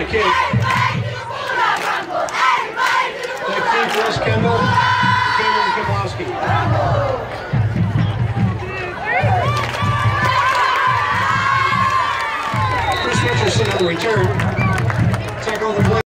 kick. Back team for us, Kendall. Cameron Kowalski. Chris Richardson on the return. Tackle on the play.